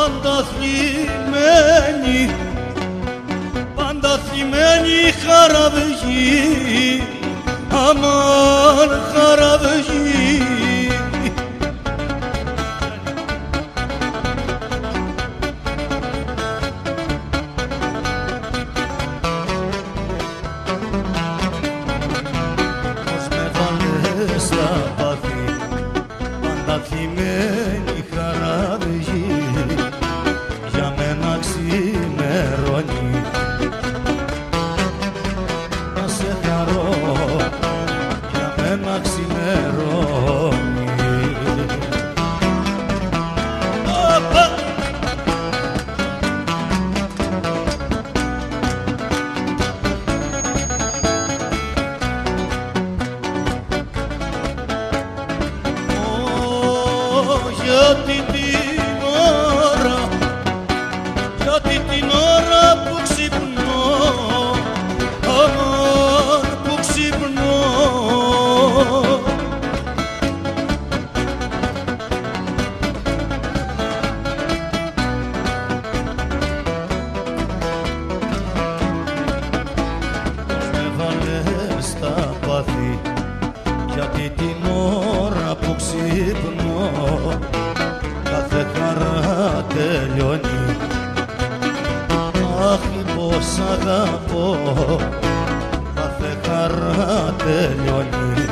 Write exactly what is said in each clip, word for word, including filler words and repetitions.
πάντα θλιμμένη, πάντα θλιμμένη χαραβγή, αμάν χαραβγή. Πώς με βάλες στα πάθη, πάντα θλιμμένη χαραβγή, για μένα ξημερώνει να σε χαρώ, για μένα ξημερώνει. Γιατί την ώρα, γιατί την ώρα που ξυπνώ, αμάν που ξυπνώ, πώς με βάλες στα πάθη, γιατί την ώρα που ξυπνώ κάθε χαρά τελειώνει. Αχ, πως αγαπώ, κάθε χαρά τελειώνει.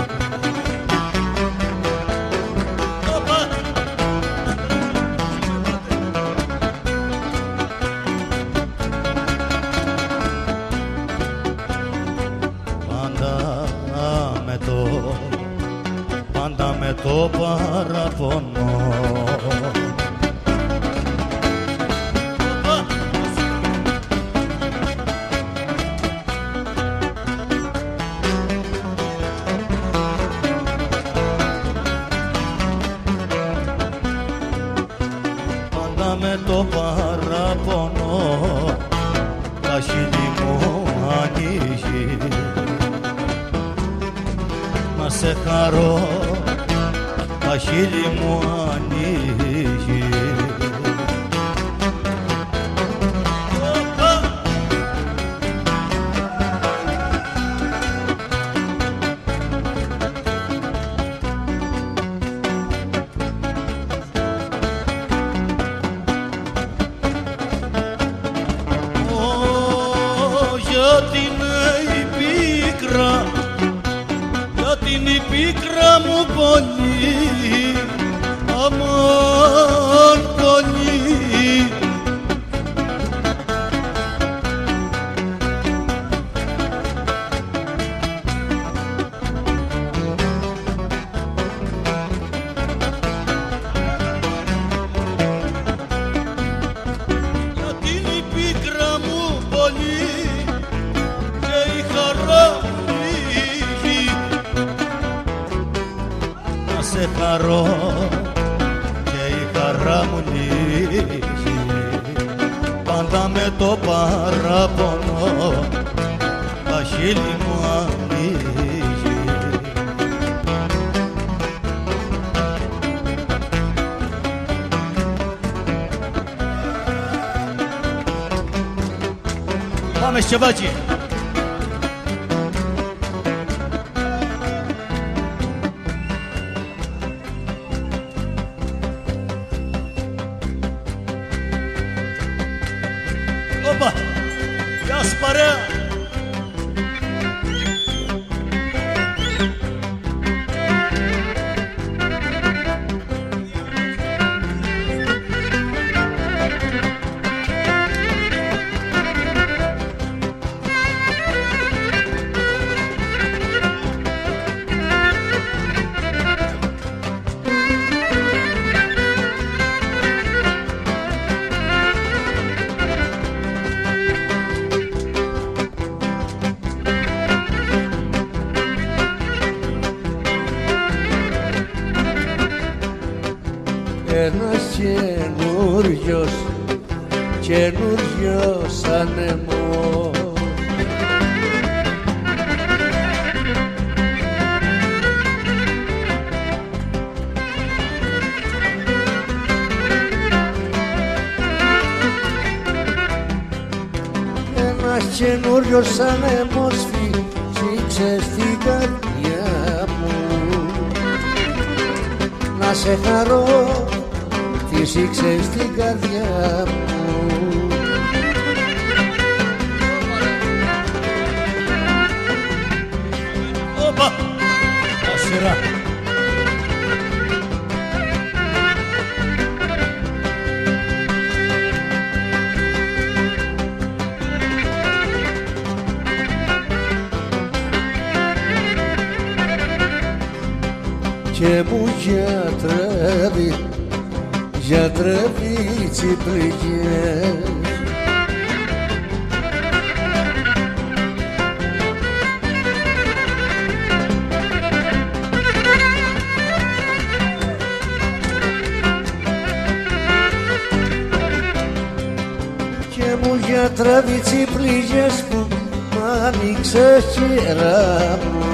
Πάντα με το, πάντα με το παραπονώ, πάντα με το παραπονώ, τα χείλη μου ανοίγει να σε χαρώ, τα χείλη μου ανοίγει. Γιατί είναι η πίκρα, γιατί είναι η πίκρα μου πολύ, αμάν πολύ. Γιατί είναι η πίκρα μου πολύ και η χαρά μου λίγη, να σε χαρώ και η χαρά μου λίγη, πάντα με το παραπονώ, τα χείλη μου ανοίγει. Πάμε Σεβάτσι. Όπα, γεια σου παρέα. ένας καινούριος, καινούριος ανεμός. καινούριος άνεμος φύσηξε στην καρδιά μου. Να σε χαρώ, φύσηξε στην καρδιά μου. Όπα! Ασυρά! Και μου γιατρεύει, γιατρεύει τις πληγές. Και μου γιατρεύει τις πληγές που μ' άνοιξε χέρα μου.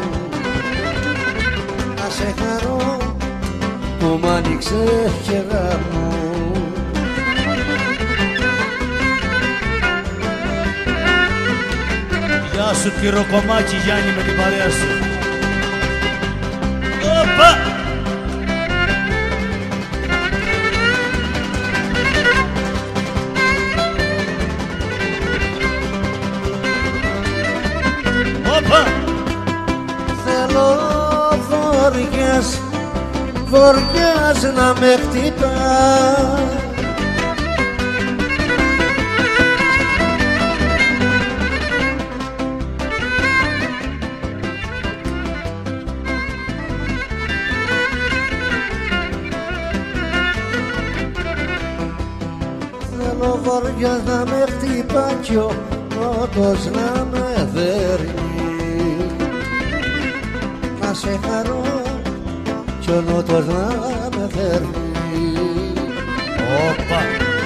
Σε χαρώ που μ' άνοιξε χέρα μου. Γεια σου πυροκομμάτι Γιάννη με την παρέα σου. Όπα! Όπα! Θέλω βοριάς, βοριάς να με χτυπά. Θέλω βοριάς να με χτυπά κι ο νότος να με δέρνει. Να σε χαρώ κι ο νότος να με δέρνει. Όπα!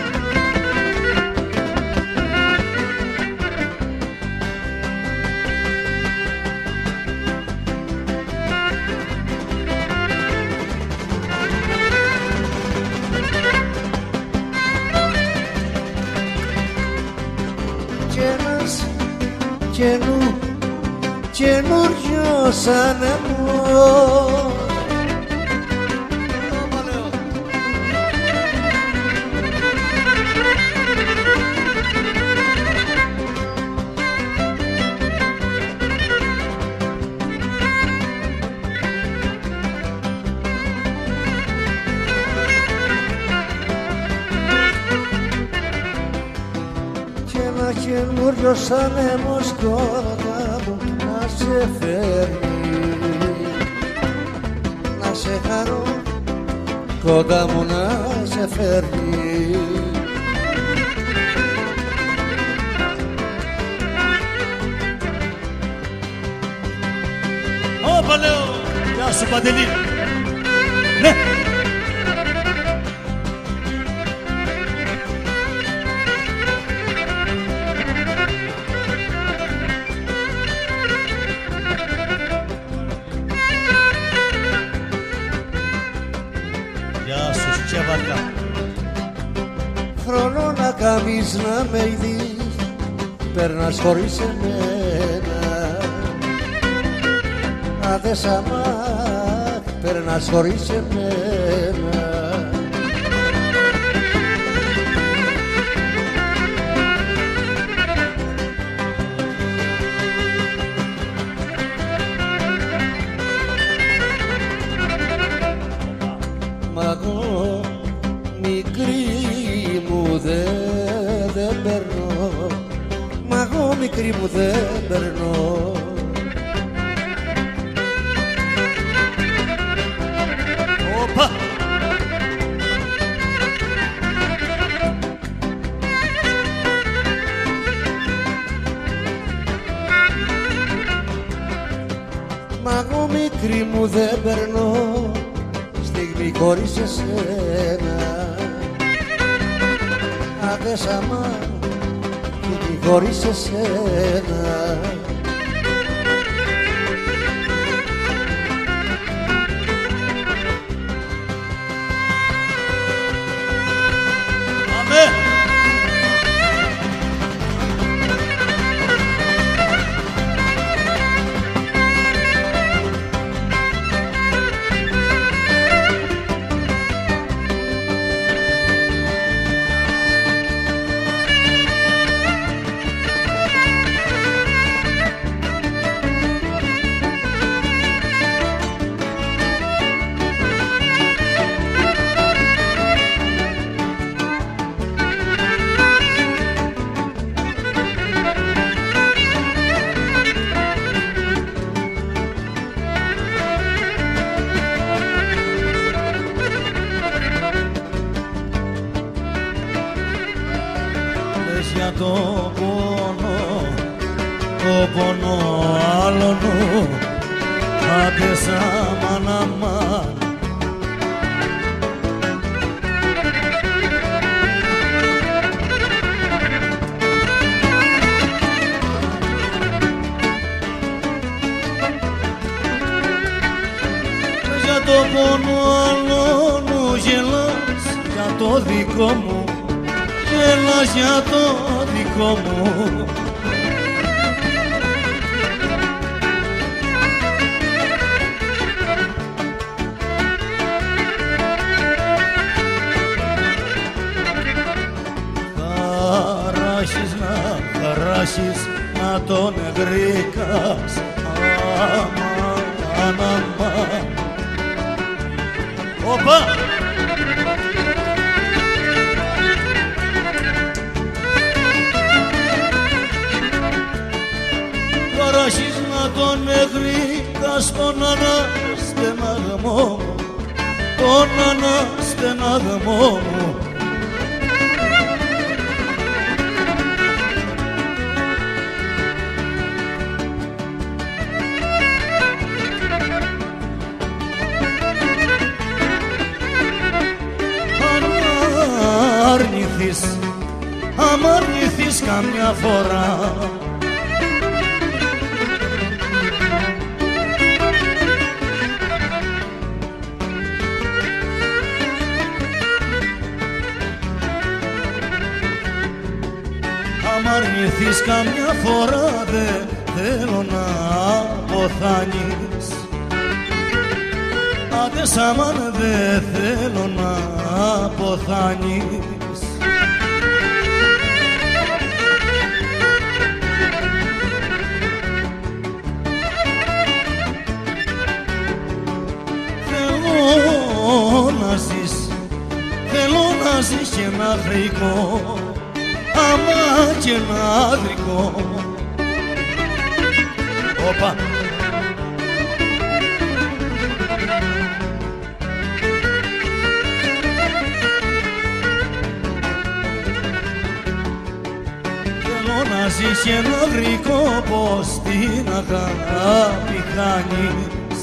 Κι ένας καινού, καινούριος άνεμος. Κι ένα καινούριος άνεμος κοντά μου να σε φέρνει. Να σε χαρώ, κοντά μου να σε φέρνει. Όπα λέω! Γεια σου Παντελή! Ναι! Γεια σου Τσέβακα! Χρόνο να κάνεις να με ειδείς, περνάς χωρίς εμένα. Άδες αμά, περνάς χωρίς εμένα. Μ' εγώ μικρή μου δε, δεν περνώ. Μ' εγώ μικρή μου δεν περνώ. Όπα! Μ' εγώ μικρή μου δεν περνώ στιγμή χωρίς εσένα. Άδες αμά, στιγμή χωρίς εσένα. Αμέ! λες για το πόνο, το πόνο άλλον, άντε σαμάν αμάν. Για το πόνο άλλον γελάς, για το δικό μου γελάς, για το δικό μου. Χαράσεις να χαράσεις, να τον γρήκας, αμάν, αμάν. Οπα! Χαράσεις να τον γρήκας, τον αναστεναγμό μου, τον αναστεναγμό μου. Αρνηθείς, άμα αρνηθείς καμιά φορά, άμα αρνηθείς καμιά φορά, δε θέλω να αποθάνεις. Άντε σαμάν, δε θέλω να αποθάνεις. Θέλω να ζεις, θέλω να ζεις και ένα γρικό, άμα και ένα άδρικο. Οπα! Θέλω να ζεις και ένα γρικό, πως την αγάπη χάνεις.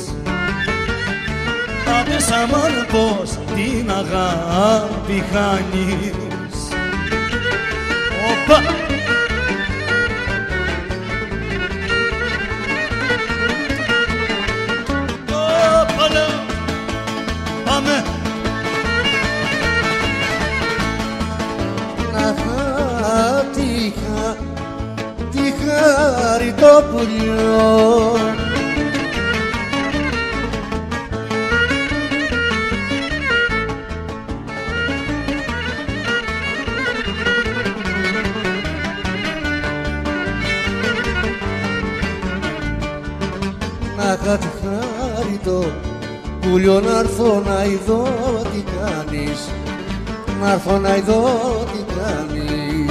Άντε σαμάν, πως την αγάπη χάνεις. Οπα! Οπα, πάμε! Να χάτηχα τη χάρη το πουλιό, να είχα τη χάρη το πουλιό, να έρθω να ειδώ τι κάνεις, να έρθω να ειδώ τι κάνεις.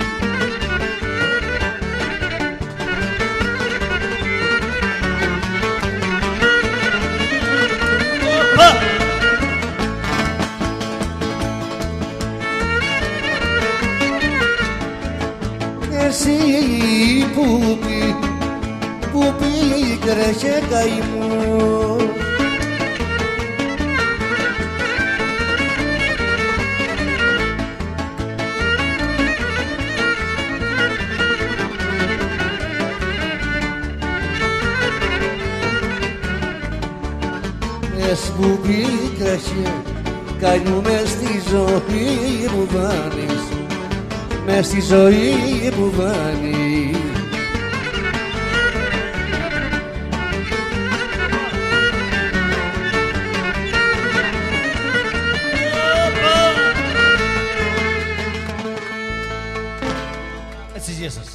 Εσύ που πει, που πίκρες και καημούς, Μες που πίκρες και καημούς, μες στη ζωή μου βάνεις, μες στη ζωή μου βάνεις. Έτσι, γεια σας.